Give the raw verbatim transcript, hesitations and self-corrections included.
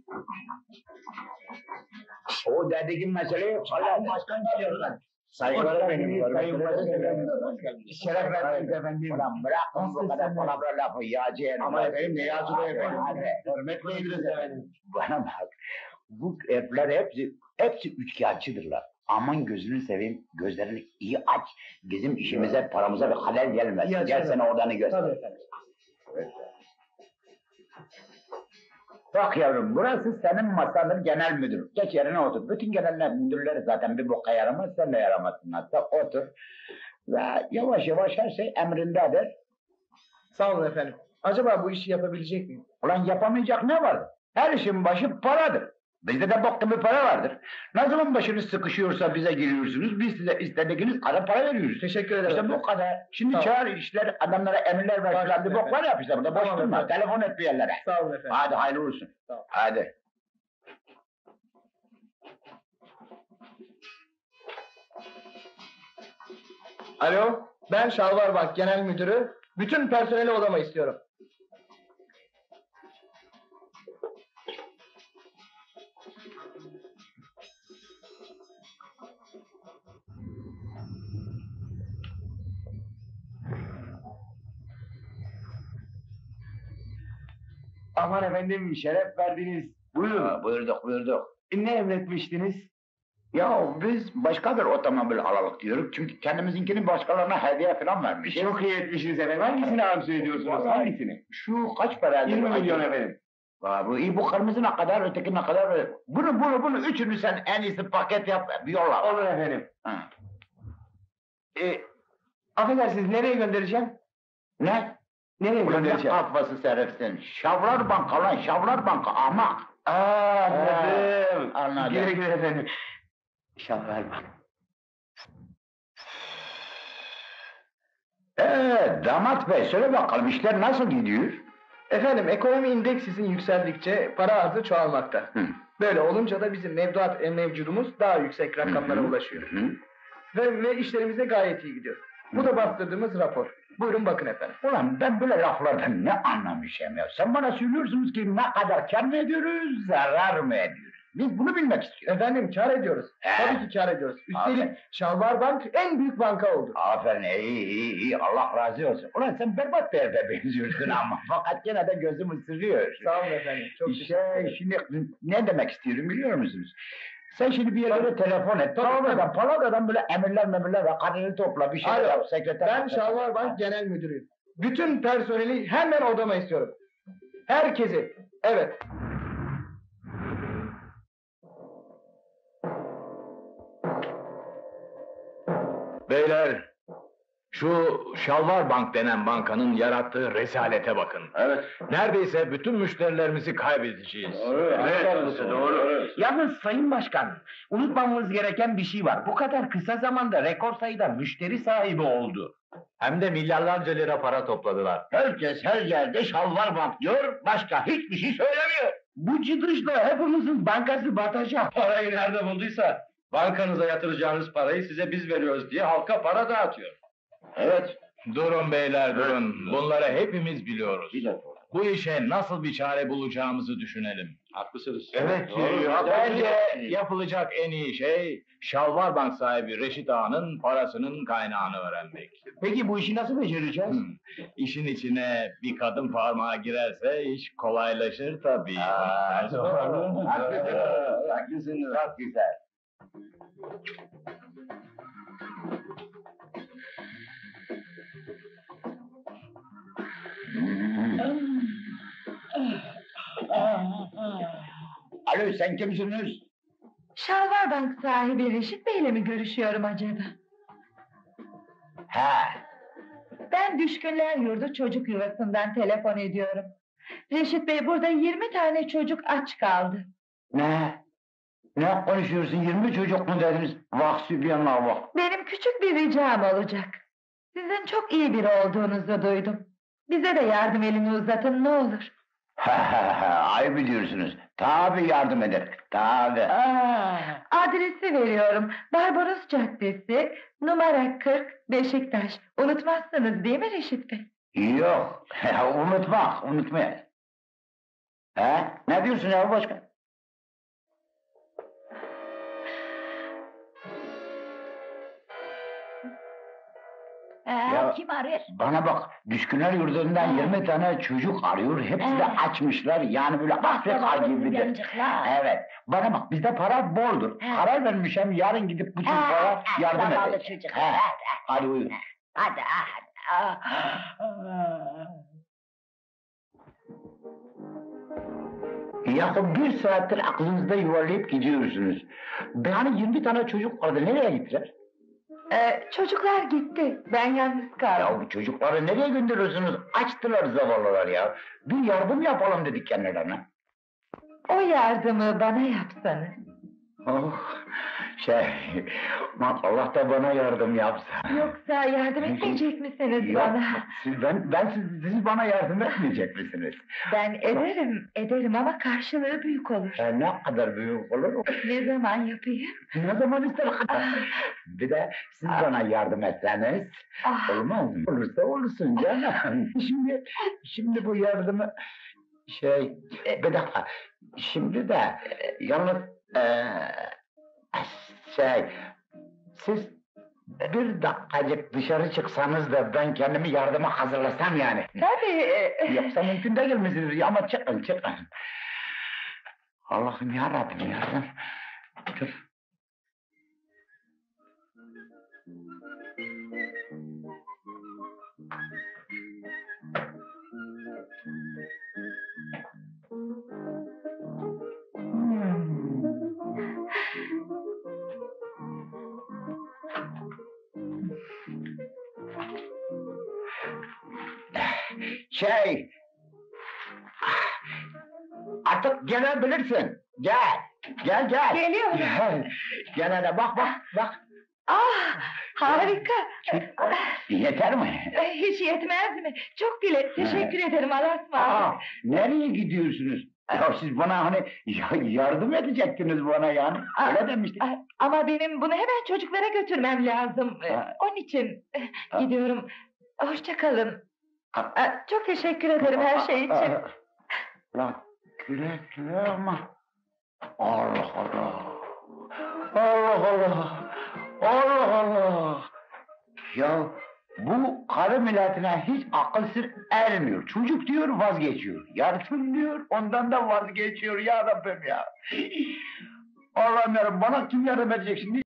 O dediğim meseleyi hala başkan geliyorlar. Saygılar efendim. Sayın Başkanım. Şeref verdiniz efendim. Ulan bırakın bu kadar palavra lafı yağcı herif. Ama efendim ne yağcılığı efendim? Hadi. Hürmetle ilgili efendim. Bana bak. Bu herifler hepsi, hepsi üçkağıtçıdırlar. Aman gözünü seveyim, gözlerini iyi aç. Bizim işimize, paramıza bir halel gelmez. İyi Gel açın. sana odanı göster. Tabii efendim. Bak yavrum, burası senin masanın genel müdür. Geç yerine otur. Bütün genel müdürleri zaten bir boka yaramaz, sen de yaramazsın hatta. Otur. Ve yavaş yavaş her şey emrindedir. Sağ olun efendim. Acaba bu işi yapabilecek miyim? Ulan yapamayacak ne var? Her işin başı paradır. Bizde de bok gibi para vardır. Ne zaman başınız sıkışıyorsa bize geliyorsunuz, biz size istediğiniz kadar para veriyoruz. Teşekkür ederim. İşte bu kadar. Şimdi Tamam. çağır işler, adamlara emirler ver, Başüstüne filan bir bok var efendim. yap işte burada, boş Tamam durma. efendim. Telefon et bir yerlere. Sağ olun efendim. Hadi hayırlı olsun. Tamam. Hadi. Alo, ben Şalvar Bank Genel Müdürü. Bütün personeli odama istiyorum. Aman efendim, şeref verdiniz. Buyurun. Ha, buyurduk buyurduk. Ne emretmiştiniz? Ya biz başka bir otomobil alalım diyoruz. Çünkü kendimizinkini başkalarına hediye falan vermişiz. Çok iyi etmişsiniz efendim. Hangisini arzu ediyorsunuz? Vallahi- Hangisini? Şu kaç para? yirmi milyon efendim. Ha, bu iyi, bu kırmızı ne kadar, öteki ne kadar? Bunu, bunu, bunu üçünü sen en iyisi paket yap, bir yolla. Olur efendim. Ha. E, affedersiniz, nereye göndereceğim? Ne? Nereye Ulan ne göndereceğim? kafası serefsin? Şavlar Banka lan, Şavlar Banka ama. Aa, anladım. Ha, anladım. Güle güle efendim. Şalvar Bank. Ee, damat bey söyle bakalım işler nasıl gidiyor? Efendim, ekonomi indeksinin yükseldikçe para arzı çoğalmakta. Hı. Böyle olunca da bizim mevduat e, mevcudumuz daha yüksek rakamlara Hı hı. ulaşıyor. Hı. Ve, ve işlerimiz de gayet iyi gidiyor. Bu da bastırdığımız rapor. Buyurun bakın efendim. Ulan ben böyle laflardan ne anlamışım ya? Sen bana söylüyorsunuz ki ne kadar kar mı ediyoruz, zarar mı ediyoruz? Biz bunu bilmek istiyoruz. Efendim kar ediyoruz. He. Tabii ki kar ediyoruz. Üstelik Aferin. Şalvar Bank en büyük banka oldu. Aferin, iyi iyi iyi, Allah razı olsun. Ulan sen berbat bir herife benziyorsun ama fakat gene de gözüm ısırıyor. Sağ olun efendim. Çok teşekkür ederim. İşte şimdi ne demek istiyorum biliyor musunuz? Sen şimdi bir yerlere telefon et, Tabii, palavradan, palavradan böyle emirler memirler ve kadını topla, bir şey Alo, yap, sekreter... Ben Şalvar Bank Genel Müdürüyüm. Bütün personeli hemen odama istiyorum. Herkesi. Evet. Beyler, şu Şalvar Bank denen bankanın yarattığı resalete bakın. Evet. Neredeyse bütün müşterilerimizi kaybedeceğiz. Evet, doğru. Yalnız Sayın Başkan, unutmamamız gereken bir şey var. Bu kadar kısa zamanda rekor sayıda müşteri sahibi oldu. Hem de milyarlarca lira para topladılar. Herkes her yerde Şalvar Bank diyor, başka hiçbir şey söylemiyor. Bu gidişle hepimizin bankası batacak. Parayı nerede bulduysa, bankanıza yatıracağınız parayı size biz veriyoruz diye halka para dağıtıyor. Evet. Durun beyler durun, bunları hepimiz biliyoruz. Bir dakika. Bu işe nasıl bir çare bulacağımızı düşünelim. Haklısınız. Evet, Doğru. ya, Doğru. bence yapılacak en iyi şey, Şalvar Bank sahibi Reşit Ağa'nın parasının kaynağını öğrenmek. Peki bu işi nasıl becereceğiz? Hmm, İşin içine bir kadın parmağı girerse iş kolaylaşır tabii. Aa, doğru. Haklısınız. Haklısınız. Çok güzel. Alo, sen kimsiniz? Şalvar Bank sahibi Reşit Bey'le mi görüşüyorum acaba? He. Ben Düşkünler Yurdu Çocuk Yuvası'ndan telefon ediyorum. Reşit Bey, burada yirmi tane çocuk aç kaldı. Ne? Ne konuşuyorsun? Yirmi çocuk mu dediniz? Vah sübyanallah vah. Benim küçük bir ricam olacak. Sizin çok iyi biri olduğunuzu duydum. Bize de yardım elini uzatın ne olur. Ay biliyorsunuz. Tabii yardım eder. Tabii. Aa, adresi veriyorum. Barbaros Caddesi, numara kırk, Beşiktaş. Unutmazsınız değil mi Reşit Bey? Yok. Unutmak, unutmayın. He? Ne diyorsun ya başkan? Ee, Ya- kim arıyor? Bana bak, düşkünler yurdundan Ha. yirmi tane çocuk arıyor. Hepsi de Ha. açmışlar. Yani böyle Afrika zavallı gibidir. yancıklar. Evet. Bana bak, bizde para boldur. Ha. Karar vermişim, yarın gidip bu Ha, çocuklara ha, yardım zavallı edeceğim. çocuklar, Ha. hadi, Hadi uyuyun. Hadi hadi. Ah. Yahu bir saattir aklınızda yuvarlayıp gidiyorsunuz. Yani yirmi tane çocuk vardı. Nereye gittiler? Ee, çocuklar gitti. Ben yalnız kaldım. Ya bu çocukları nereye gönderiyorsunuz? Açtılar zavallılar ya. Bir yardım yapalım dedik kendilerine. O yardımı bana yapsanız. Oh, şey, bak Allah da bana yardım yapsa. Yoksa yardım etmeyecek misiniz Yok, bana? siz, ben, ben siz, siz bana yardım etmeyecek misiniz? Ben ederim, ederim ama karşılığı büyük olur. Ha, ne kadar büyük olur? Ne zaman yapayım? Ne zaman ister o kadar? Bir de siz bana yardım etseniz, Ah, olmaz mı? Olursa olursun canım. Şimdi, şimdi bu yardımı, şey, bir dakika, şimdi de yalnız, eee, şey, siz bir dakikacık dışarı çıksanız da ben kendimi yardıma hazırlasam yani. tabii. e, Yoksa mümkün değil misiniz? Ama çıkın, çıkın. Allah'ım yarabbim yardım. Dur. Şey, artık gelebilirsin. Gel, gel, gel. Geliyorum. Gel, gel hele bak, bak, bak. Ah, harika. Yeter mi? Eh, Hiç yetmez mi? Çok bile teşekkür ederim. Allah'a Aa, ısmarladık. nereye gidiyorsunuz? Ya siz bana hani ya- yardım edecektiniz bana yani. Öyle demiştik. Ah, Ama benim bunu hemen çocuklara götürmem lazım. Eh, Ha. Onun için eh, Ha. gidiyorum. Hoşça kalın. Ha. Ah, Çok teşekkür ederim her şey için. Aa, Lan güle güle ama. Allah Allah. Allah Allah. Allah Allah. Ya bu karı milletine hiç akıl sır ermiyor. Çocuk diyor vazgeçiyor. Yardım diyor ondan da vazgeçiyor ya Rabbim ya. Allah'ım yarabbim bana kim yardım edecek şimdi?